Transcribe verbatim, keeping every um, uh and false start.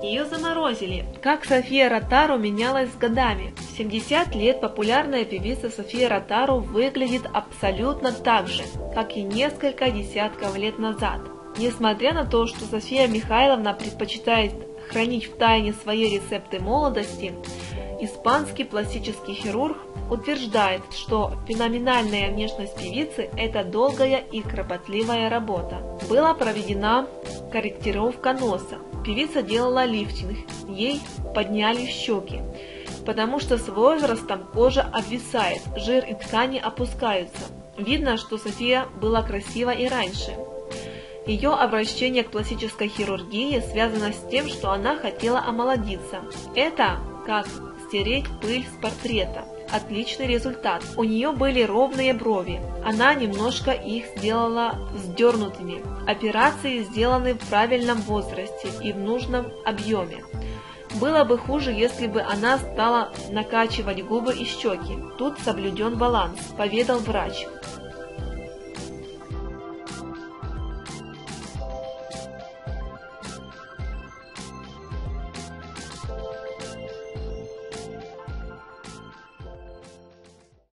ее заморозили. Как София Ротару менялась с годами. В семьдесят лет популярная певица София Ротару выглядит абсолютно так же, как и несколько десятков лет назад. Несмотря на то, что София Михайловна предпочитает хранить в тайне свои рецепты молодости, испанский пластический хирург утверждает, что феноменальная внешность певицы – это долгая и кропотливая работа. Была проведена корректировка носа. Певица делала лифтинг, ей подняли щеки, потому что с возрастом кожа обвисает, жир и ткани опускаются. Видно, что София была красива и раньше. Ее обращение к пластической хирургии связано с тем, что она хотела омолодиться. Это как стереть пыль с портрета. Отличный результат. У нее были ровные брови. Она немножко их сделала вздернутыми. Операции сделаны в правильном возрасте и в нужном объеме. Было бы хуже, если бы она стала накачивать губы и щеки. Тут соблюден баланс, поведал врач.